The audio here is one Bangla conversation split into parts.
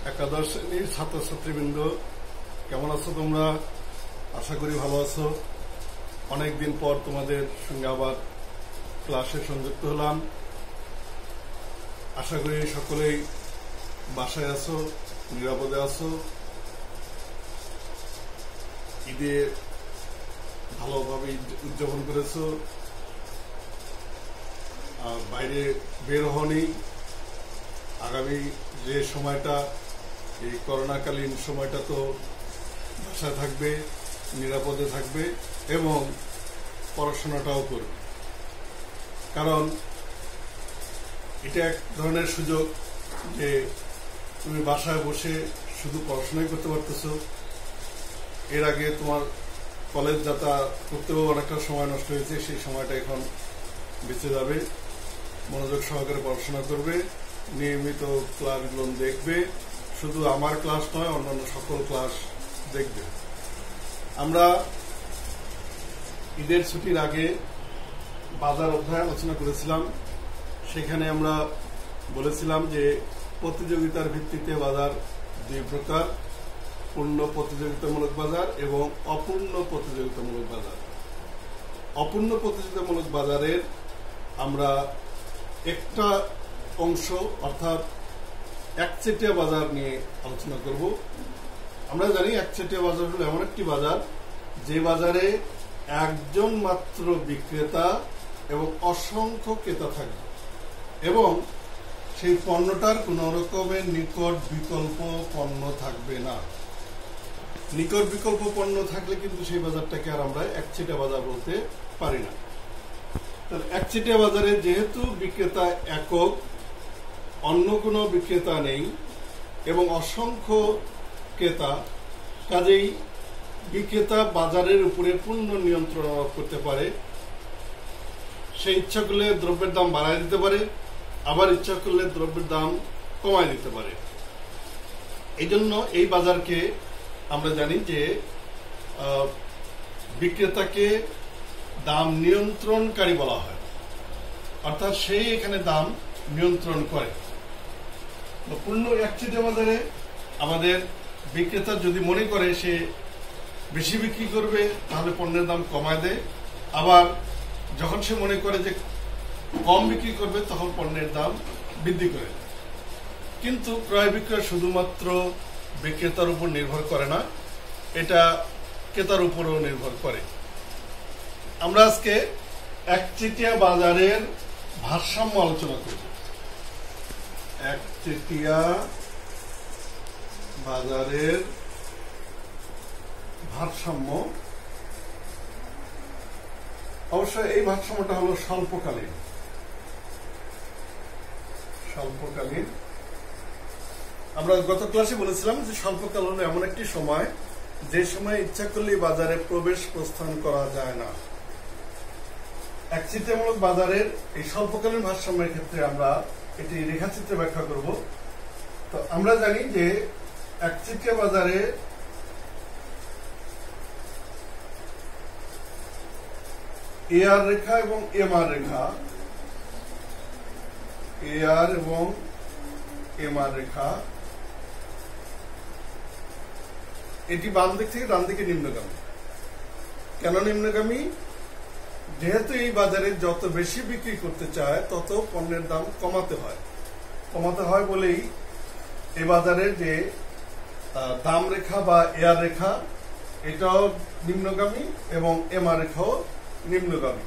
একাদশ শ্রেণীর ছাত্রছাত্রীবৃন্দ কেমন আছো তোমরা? আশা করি ভালো আছো। অনেকদিন পর তোমাদের সঙ্গে আবার ক্লাসে সংযুক্ত হলাম। আশা করি সকলেই বাসায় আছো, নিরাপদে আছো, ঈদে ভালোভাবে উদযাপন করেছো, বাইরে বের হওনি। আগামী যে সময়টা, এই করোনাকালীন সময়টা তো বাসায় থাকবে, নিরাপদে থাকবে এবং পড়াশোনাটাও করবে। কারণ এটা এক ধরনের সুযোগ যে তুমি বাসায় বসে শুধু পড়াশোনাই করতে পারতেছো। এর আগে তোমার কলেজ যাত্রা করতেও অনেকটা সময় নষ্ট হয়েছে, সেই সময়টা এখন বেঁচে যাবে। মনোযোগ সহকারে পড়াশোনা করবে, নিয়মিত ক্লাসগুলো দেখবে, শুধু আমার ক্লাস নয় অন্যান্য সকল ক্লাস দেখবে। আমরা ঈদের ছুটির আগে বাজার অধ্যায় আলোচনা করেছিলাম। সেখানে আমরা বলেছিলাম যে প্রতিযোগিতার ভিত্তিতে বাজার দুই প্রকার: পূর্ণ প্রতিযোগিতামূলক বাজার এবং অপূর্ণ প্রতিযোগিতামূলক বাজার। অপূর্ণ প্রতিযোগিতামূলক বাজারের আমরা একটা অংশ অর্থাৎ একচেটিয়া বাজার নিয়ে আলোচনা করব। আমরা জানি একচেটিয়া বাজার হলো এমন একটি বাজার যে বাজারে একজন মাত্র বিক্রেতা এবং অসংখ্য ক্রেতা থাকবে এবং সেই পণ্যটার কোন রকমের নিকট বিকল্প পণ্য থাকবে না। নিকট বিকল্প পণ্য থাকলে কিন্তু সেই বাজারটাকে আর আমরা একচেটিয়া বাজার বলতে পারি না। একচেটিয়া বাজারে যেহেতু বিক্রেতা একক, অন্য কোনো বিক্রেতা নেই এবং অসংখ্য ক্রেতা, কাজেই বিক্রেতা বাজারের উপরে পূর্ণ নিয়ন্ত্রণ আরোপ করতে পারে। সে ইচ্ছা করলে দ্রব্যের দাম বাড়ায় দিতে পারে, আবার ইচ্ছা করলে দ্রব্যের দাম কমায় দিতে পারে। এই জন্য এই বাজারকে আমরা জানি যে বিক্রেতাকে দাম নিয়ন্ত্রণকারী বলা হয়, অর্থাৎ সেই এখানে দাম নিয়ন্ত্রণ করে। পূর্ণ একচেটিয়া বাজারে আমাদের বিক্রেতা যদি মনে করে সে বেশি বিক্রি করবে তাহলে পণ্যের দাম কমায় দেয়, আবার যখন সে মনে করে যে কম বিক্রি করবে তখন পণ্যের দাম বৃদ্ধি করে দেয়। কিন্তু ক্রয় বিক্রয় শুধুমাত্র বিক্রেতার উপর নির্ভর করে না, এটা ক্রেতার উপরও নির্ভর করে। আমরা আজকে একচেটিয়া বাজারের ভারসাম্য আলোচনা করব। একচেটিয়া বাজারের ভারসাম্য, অবশ্য এই ভারসাম্যটা হলো স্বল্পকালীন। স্বল্পকালীন আমরা গত ক্লাসে বলেছিলাম যে স্বল্পকাল হলো এমন একটি সময় যে সময় ইচ্ছা করলে বাজারে প্রবেশ প্রস্থান করা যায় না। একচেটিয়ামূলক বাজারের এই স্বল্পকালীন ভারসাম্যের ক্ষেত্রে আমরা এটি রেখাচিত্রে ব্যাখ্যা করব। তো আমরা জানি যে একচেটিয়া বাজারে এআর রেখা এবং এমআর রেখা, এআর এবং এমআর রেখা, এটি বাম দিক থেকে ডান দিকে নিম্নগামী। কেন নিম্নগামী? যেহেতু এই বাজারে যত বেশি বিক্রি করতে চায় তত পণ্যের দাম কমাতে হয় বলেই এই বাজারের যে দাম রেখা বা এআর রেখা এটাও নিম্নগামী এবং এমআর রেখাও নিম্নগামী।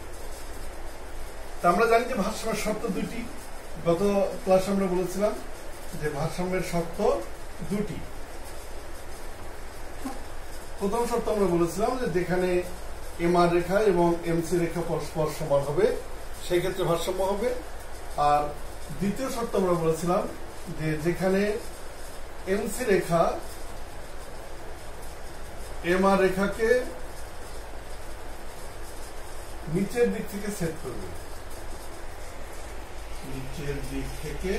তা আমরা জানি যে ভারসাম্যের শর্ত দুটি। গত ক্লাসে আমরা বলেছিলাম যে ভারসাম্যের শর্ত দুটি। প্রথম শর্ত আমরা বলেছিলাম যে যেখানে এমআর রেখা এবং এমসি রেখা পরস্পর সমান হবে সেই ক্ষেত্রে ভারসাম্য হবে। আর দ্বিতীয় শর্ত আমরা বলেছিলাম যে যেখানে এমসি রেখা এমআর রেখাকে নিচের দিক থেকে সেট করবে, নিচের দিক থেকে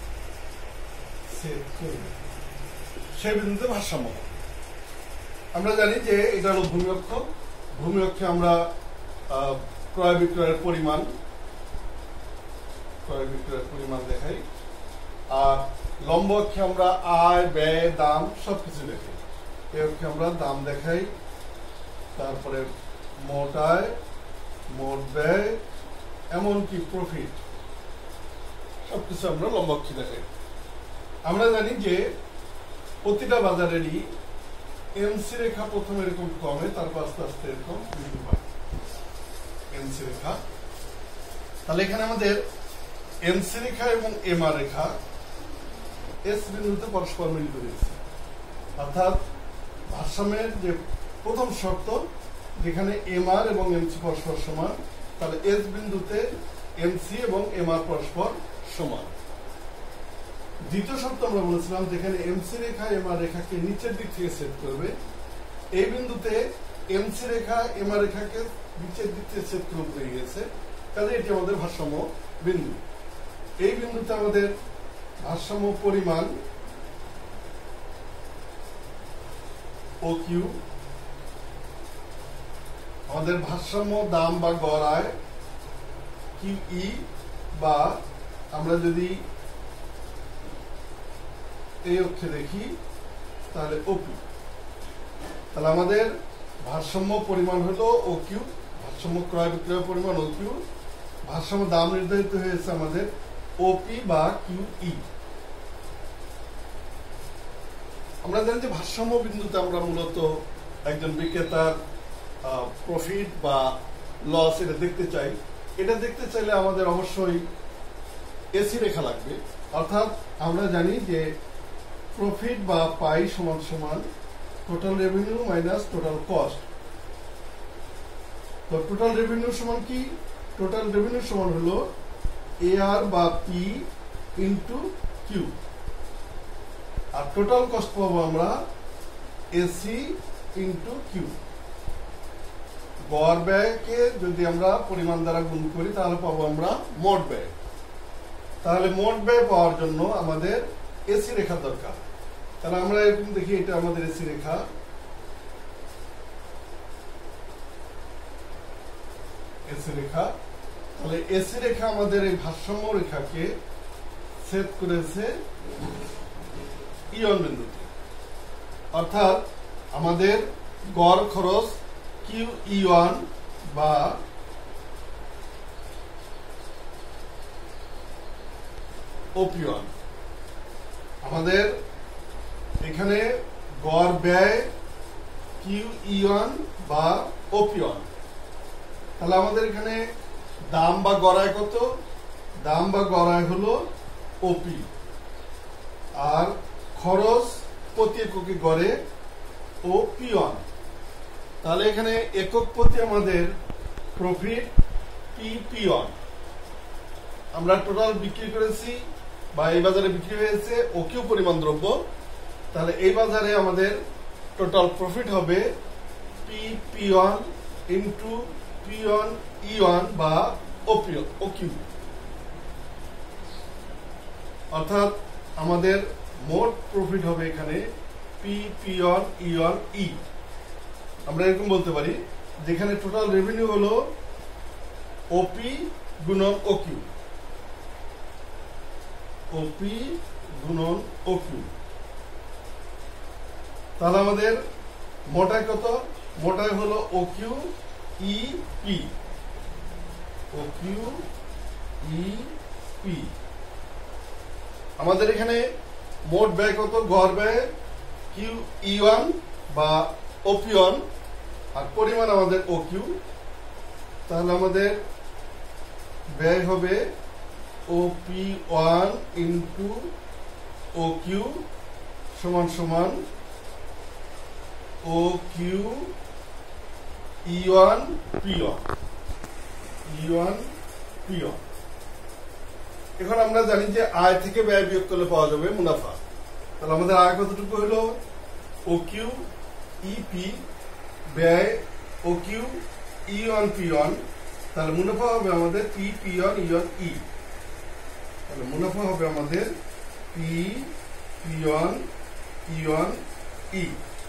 সেট করবে, সেই বিন্দুতে ভারসাম্য হবে। আমরা জানি যে এটা হলো ভূমি অক্ষ। ভূমি অক্ষে আমরা ক্রয় বিক্রয়ের পরিমাণ দেখাই, আর লম্ব অক্ষে আমরা আয়, ব্যয়, দাম সবকিছু দেখাই। এই অক্ষে আমরা দাম দেখাই, তারপরে মোট আয়, মোট ব্যয়, এমনকি প্রফিট সবকিছু আমরা লম্ব অক্ষে দেখাই। আমরা জানি যে প্রতিটা বাজারেরই এমসি রেখা প্রথমে এরকম কমে, তারপর আস্তে আস্তে এরকম বৃদ্ধি পায় এমসি রেখা। তাহলে এখানে আমাদের এমসি রেখা এবং এমআর রেখা এস বিন্দুতে পরস্পর মিলিত হয়েছে, অর্থাৎ ভারসাম্যের যে প্রথম শর্ত যেখানে এমআর এবং এমসি পরস্পর সমান, তাহলে এস বিন্দুতে এমসি এবং এমআর পরস্পর সমান। দ্বিতীয় শর্ত আমরা বলেছিলাম যেখানে এমসি রেখা এমআর রেখাকে নিচের দিক থেকে সেট করবে, এই বিন্দুতে এমসি রেখা এমআর রেখাকে নিচের দিক থেকে সেট করে উপরে গিয়েছে, কাজে এটি আমাদের ভারসাম্য বিন্দু। এই বিন্দুতে আমাদের ভারসাম্য পরিমাণ ও কিউ, আমাদের ভারসাম্য দাম বা গড় আয় কিউ ই, বা আমরা যদি এই অক্ষে দেখি তাহলে ওপি। তাহলে আমাদের ভারসাম্য পরিমাণ হলো ও কিউ, ভারসাম্য ক্রয় বিক্রয় পরিমাণ ও কিউ, ভারসাম্য দাম নির্ধারিত হয়েছে আমাদের ওপি বা কিউ ই। আমরা জানি যে ভারসাম্য বিন্দুতে আমরা মূলত একজন বিক্রেতার প্রফিট বা লস এটা দেখতে চাই। এটা দেখতে চাইলে আমাদের অবশ্যই এসি রেখা লাগবে, অর্থাৎ আমরা জানি যে প্রফিট বা পাই সমান সমান total revenue minus total cost. তো টোটাল রেভিনিউ সমান কি? টোটাল রেভিনিউ সমান হলো এআর বা পি ইন্টু কিউ, আর টোটাল কস্ট পাবো আমরা এসি ইন্টু কিউ। গড় ব্যয়কে যদি আমরা পরিমাণ দ্বারা গুণ করি তাহলে পাবো আমরা মোট ব্যয়। তাহলে মোট ব্যয় পাওয়ার জন্য আমাদের এসি রেখা দরকার। তাহলে আমরা এরকম দেখি, এটা আমাদের এসি রেখা, এসি রেখা। তাহলে এসি রেখা আমাদের এই ভারসাম্য রেখাকে ছেদ করেছে ইয়ন বিন্দুতে, অর্থাৎ আমাদের গড় খরচ কিউ ই1 বা ওপি1, আমাদের এখানে গড় ব্যয় কিউ ই1 বা ওপি1। তাহলে আমাদের এখানে দাম বা গড়ায় কত? দাম বা গড়ায় হলো ওপি, আর খরচ প্রতি এককে গড়ে ওপি1। তাহলে এখানে একক প্রতি আমাদের প্রফিট পিপি1। আমরা টোটাল বিক্রি করেছি বা এই বাজারে বিক্রি হয়েছে ও কিউ পরিমাণ দ্রব্য, তাহলে এই বাজারে আমাদের টোটাল প্রফিট হবে পিপি1 ইন্টু পি1 ই1 বা ও কিউ, অর্থাৎ আমাদের মোট প্রফিট হবে এখানে পিপি1 ই1 ই। আমরা এরকম বলতে পারি যেখানে টোটাল রেভিনিউ হলো ওপি গুণন ও কিউ, ওপি গুণন ও কিউ। তাহলে আমাদের মোটায় কত? মোটায় হলো O Q E P, O Q E P. আমাদের এখানে মোট ব্যয় কত? গড় ব্যয় কিউ ই1 বা ওপি1, আর পরিমাণ আমাদের ও কিউ। তাহলে আমাদের ব্যয় হবে ওপি1 ইন্টু ও কিউ সমান সমান ও কিউ ই1 পি1, ই1 পি1। এখন আমরা জানি যে আয় থেকে ব্যয় বিয়োগ করলে পাওয়া যাবে মুনাফা। তাহলে আমাদের আয় কতটুকু হলো? ও কিউ ইপি ব্যয় ও কিউ ই1 পি1, তাহলে মুনাফা হবে আমাদের পি পি1 ই1 ই। তাহলে মুনাফা হবে আমাদের পি পি1 ই1 ই।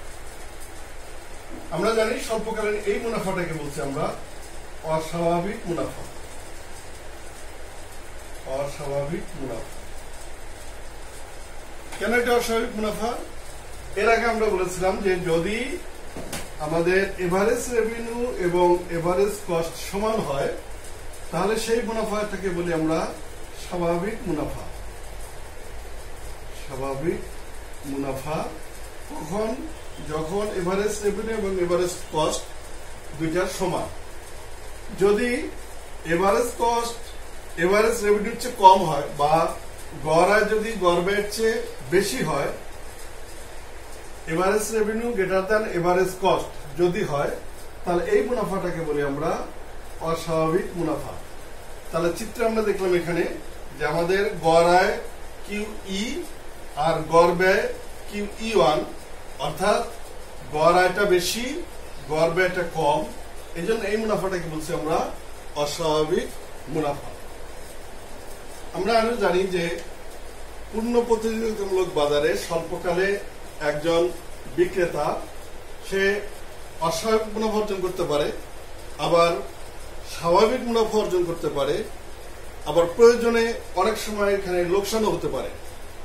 আমরা জানি স্বল্পকালীন এই মুনাফাটাকে বলছি আমরা অস্বাভাবিক মুনাফা, অস্বাভাবিক মুনাফা। কেন এটা অস্বাভাবিক মুনাফা? এর আগে আমরা বলেছিলাম যে যদি আমাদের এভারেজ রেভিনিউ এবং এভারেজ কস্ট সমান হয় তাহলে সেই মুনাফাটাকে বলি আমরা স্বাভাবিক মুনাফা। স্বাভাবিক মুনাফা কখন? যখন এভারেজ রেভিনিউ এবং এভারেজ কস্ট দুইটার সমান। যদি এভারেজ কস্ট এভারেজ রেভিনিউর চেয়ে কম হয় বা গড় আয় যদি গড় ব্যয়ের চেয়ে বেশি হয়, average revenue greater than average cost যদি হয়, তাহলে এই মুনাফাটাকে বলি আমরা অস্বাভাবিক মুনাফা। তাহলে চিত্রে আমরা দেখলাম এখানে যে আমাদের গড় আয় QE আর গড় ব্যয় QE1, অর্থাৎ গড় আয়টা বেশি গড় ব্যয়টা কম, এই জন্য এই মুনাফাটাকে বলছি আমরা অস্বাভাবিক মুনাফা। আমরা আরো জানি যে পূর্ণ প্রতিযোগিতামূলক বাজারে স্বল্পকালে একজন বিক্রেতা সে অস্বাভাবিক মুনাফা অর্জন করতে পারে, আবার স্বাভাবিক মুনাফা অর্জন করতে পারে, আবার প্রয়োজনে অনেক সময় এখানে লোকসানও হতে পারে।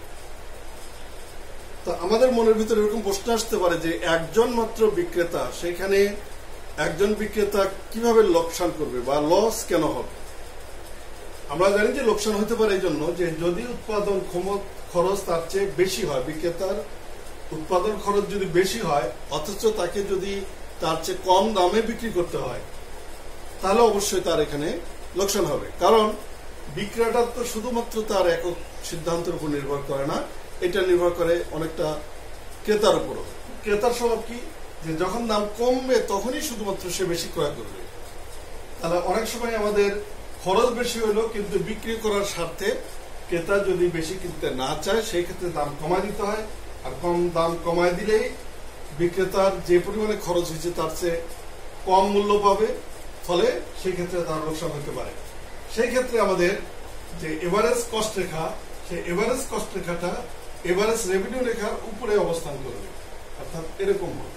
তো আমাদের মনের ভিতরে এরকম প্রশ্ন আসতে পারে যে একজন মাত্র বিক্রেতা, সেখানে একজন বিক্রেতা কিভাবে লোকসান করবে বা লস কেন হবে? আমরা জানি যে লোকসান হতে পারে এই জন্য যে যদি উৎপাদন খরচ তার চেয়ে বেশি হয়, বিক্রেতার উৎপাদন খরচ যদি বেশি হয় অথচ তাকে যদি তার চেয়ে কম দামে বিক্রি করতে হয়, তাহলে অবশ্যই তার এখানে লোকসান হবে। কারণ বিক্রেতা তো শুধুমাত্র তার একক সিদ্ধান্তের উপর নির্ভর করে না, এটা নির্ভর করে অনেকটা ক্রেতার উপরও। ক্রেতার স্বভাব কি, যে যখন দাম কমবে তখনই শুধুমাত্র সে বেশি ক্রয় করবে। তাহলে অনেক সময় আমাদের খরচ বেশি হলো কিন্তু বিক্রি করার স্বার্থে ক্রেতা যদি বেশি কিনতে না চায় সেই ক্ষেত্রে দাম কমায় দিতে হয়, আর কম দাম কমায় দিলেই বিক্রেতার যে পরিমাণে খরচ হয়েছে তার চেয়ে কম মূল্য পাবে, ফলে সেই ক্ষেত্রে তার লোকসান হতে পারে। সেই ক্ষেত্রে আমাদের যে এভারেজ কস্ট রেখা, সেই এভারেজ কস্ট রেখাটা এভারেজ রেভিনিউ রেখার উপরে অবস্থান করবে, অর্থাৎ এরকম হবে।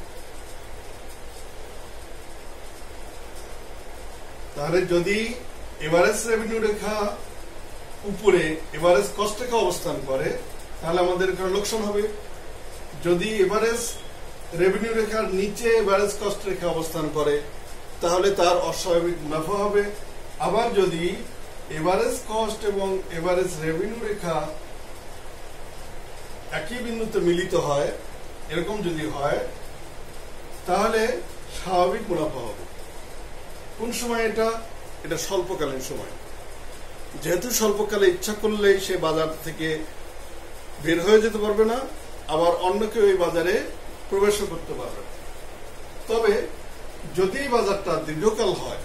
তাহলে যদি এভারেজ রেভিনিউ রেখা উপরে এভারেজ কস্ট রেখা অবস্থান করে তাহলে আমাদের এখানে লোকসান হবে। যদি এভারেজ রেভিনিউ রেখার নিচে এভারেজ কস্ট রেখা অবস্থান করে তাহলে তার অস্বাভাবিক মুনাফা হবে। আবার যদি এভারেজ কস্ট এবং এভারেজ রেভিনিউ রেখা একই বিন্দুতে মিলিত হয়, এরকম যদি হয় তাহলে স্বাভাবিক মুনাফা হবে। কোন সময় এটা? এটা স্বল্পকালীন সময়। যেহেতু স্বল্পকালে ইচ্ছা করলেই সে বাজার থেকে বের হয়ে যেতে পারবে না, আবার অন্য কেউ এই বাজারে প্রবেশও করতে পারবে না। তবে যদি বাজারটা দীর্ঘকাল হয়,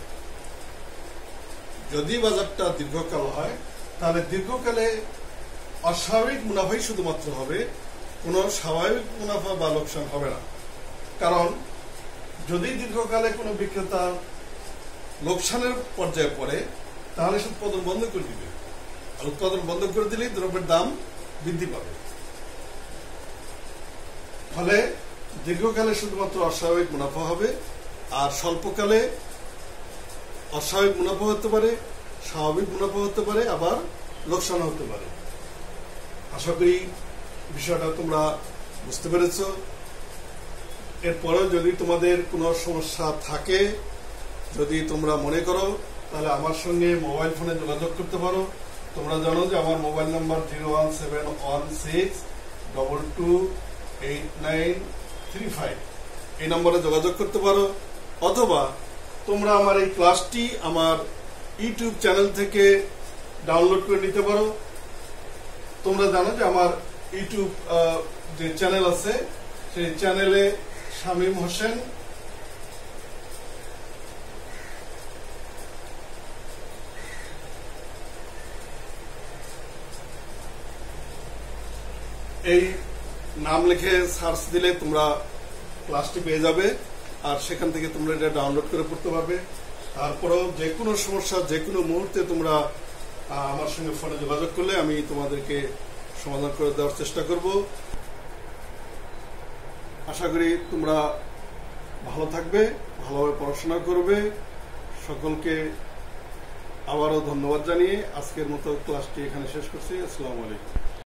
তাহলে দীর্ঘকালে অস্বাভাবিক মুনাফাই শুধুমাত্র হবে, কোনো স্বাভাবিক মুনাফা বা লোকসান হবে না। কারণ যদি দীর্ঘকালে কোনো বিক্রেতা লোকসানের পর্যায়ে পড়ে তাহলে সে উৎপাদন বন্ধ করে দিবে, আর উৎপাদন বন্ধ করে দিলেই দ্রব্যের দাম বৃদ্ধি পাবে। ফলে দীর্ঘকালে শুধুমাত্র অস্বাভাবিক মুনাফা হবে, আর স্বল্পকালে অস্বাভাবিক মুনাফা হতে পারে, স্বাভাবিক মুনাফা হতে পারে, আবার লোকসান হতে পারে। আশা করি বিষয়টা তোমরা বুঝতে পেরেছ। এরপরেও যদি তোমাদের কোনো সমস্যা থাকে, যদি তোমরা মনে করো, তাহলে আমার সঙ্গে মোবাইল ফোনে যোগাযোগ করতে পারো। তোমরা জানো যে আমার মোবাইল নাম্বার 01716228935, এই নম্বরে যোগাযোগ করতে পারো। অথবা তোমরা আমার এই ক্লাসটি আমার ইউটিউব চ্যানেল থেকে ডাউনলোড করে নিতে পারো। তোমরা জানো যে আমার ইউটিউব যে চ্যানেল আছে সেই চ্যানেলে শামীম হোসেন এই নাম লিখে সার্চ দিলে তোমরা ক্লাসটি পেয়ে যাবে, আর সেখান থেকে তোমরা এটা ডাউনলোড করে পড়তে পারবে। তারপরেও যে কোনো সমস্যা যে কোনো মুহূর্তে তোমরা আমার সঙ্গে ফোনে যোগাযোগ করলে আমি তোমাদেরকে সমাধান করে দেওয়ার চেষ্টা করব। আশা করি তোমরা ভালো থাকবে, ভালোভাবে পড়াশোনা করবে। সকলকে আবারও ধন্যবাদ জানিয়ে আজকের মতো ক্লাসটি এখানে শেষ করছি। আসসালামু আলাইকুম।